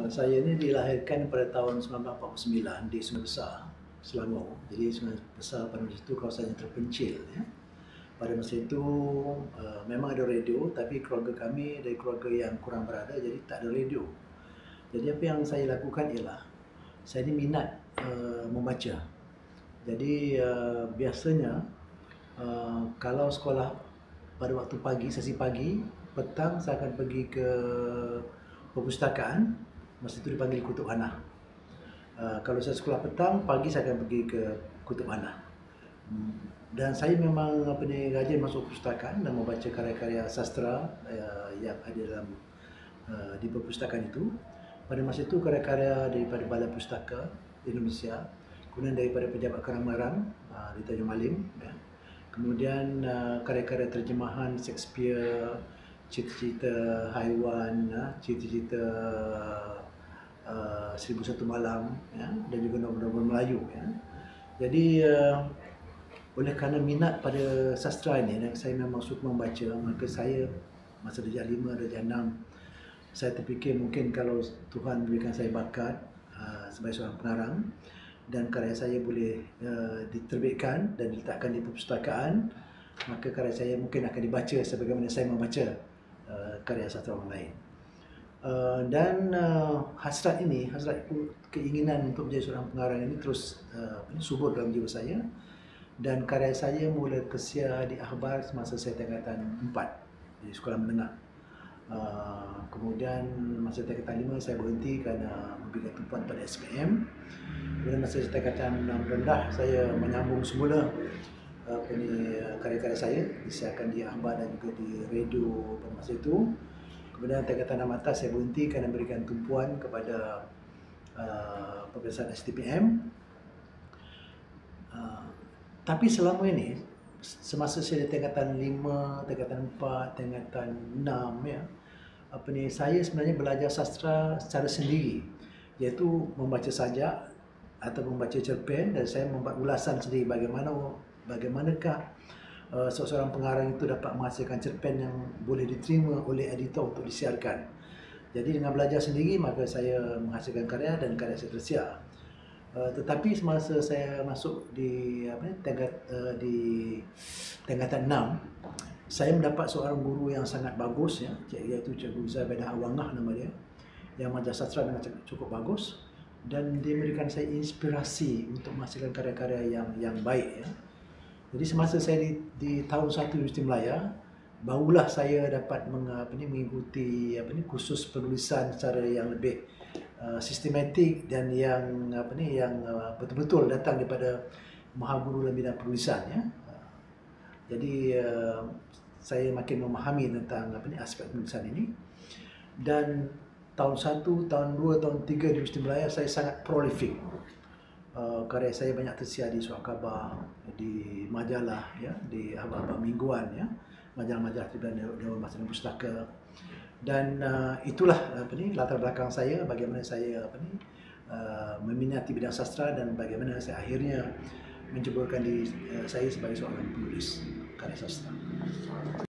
Saya ni dilahirkan pada tahun 1949 di Sungai Besar, Selangor. Jadi Sungai Besar pada masa itu kawasan yang terpencil. Ya. Pada masa itu memang ada radio, tapi keluarga kami dari keluarga yang kurang berada, jadi tak ada radio. Jadi apa yang saya lakukan ialah saya ni minat membaca. Jadi biasanya kalau sekolah pada waktu pagi, sesi pagi, petang saya akan pergi ke perpustakaan. Masa itu dipanggil Kutub Hana. Kalau saya sekolah petang, pagi saya akan pergi ke Kutub Hana. Dan saya memang rajin masuk perpustakaan dan membaca karya-karya sastra yang ada dalam di perpustakaan itu. Pada masa itu karya-karya daripada Balai Pustaka Indonesia, kemudian daripada Pejabat Kerang-Marang di Tanjung Malim, ya. Kemudian karya-karya terjemahan Shakespeare, cerita-cerita haiwan, cerita-cerita 1001 Malam, ya, dan juga novel-novel Melayu. Ya. Jadi oleh kerana minat pada sastra ini dan saya memang suka membaca, maka saya masa darjah 5, darjah 6, saya terfikir mungkin kalau Tuhan berikan saya bakat sebagai seorang pengarang dan karya saya boleh diterbitkan dan diletakkan di perpustakaan, maka karya saya mungkin akan dibaca sebagaimana saya membaca karya sastra orang lain. Dan hasrat keinginan untuk menjadi seorang pengarang ini terus subur dalam jiwa saya, dan karya saya mula tersiar di akhbar semasa saya tingkatan 4 di sekolah menengah. Kemudian masa tingkatan 5 saya berhenti kerana memberikan tumpuan pada SPM. Kemudian masa tingkatan 6 rendah saya menyambung semula karya-karya saya disiarkan di akhbar dan juga di radio pada masa itu. Kemudian tingkatan 6 atas saya berhenti kerana memberikan tumpuan kepada peperiksaan STPM. Tapi selama ini, semasa saya di tingkatan 5, tingkatan 4, tingkatan 6, ya, saya sebenarnya belajar sastra secara sendiri, iaitu membaca sajak atau membaca cerpen, dan saya membuat ulasan sendiri bagaimanakah seorang pengarang itu dapat menghasilkan cerpen yang boleh diterima oleh editor untuk disiarkan. Jadi dengan belajar sendiri, maka saya menghasilkan karya dan karya saya tersiar. Tetapi semasa saya masuk di tingkatan 6, saya mendapat seorang guru yang sangat bagus, ya, iaitu Cikgu Zaibadah Awangah nama dia, yang mengajar sastra dengan cukup bagus, dan dia memberikan saya inspirasi untuk menghasilkan karya-karya yang baik. Ya. Jadi semasa saya di tahun 1 Universiti Melaya, barulah saya dapat mengikuti kursus penulisan secara yang lebih sistematik dan yang betul-betul datang daripada Mahaguru dalam bidang penulisan. Ya. Jadi saya makin memahami tentang aspek penulisan ini, dan tahun 1, tahun 2, tahun 3 di Universiti Melaya saya sangat prolific. Karya saya banyak tersiar di surat khabar, di majalah, ya, di akhbar-akhbar mingguan, ya, majalah-majalah Dewan Bahasa dan Pustaka. Dan itulah latar belakang saya, bagaimana saya meminati bidang sastra dan bagaimana saya akhirnya menceburkan diri saya sebagai seorang penulis karya sastra.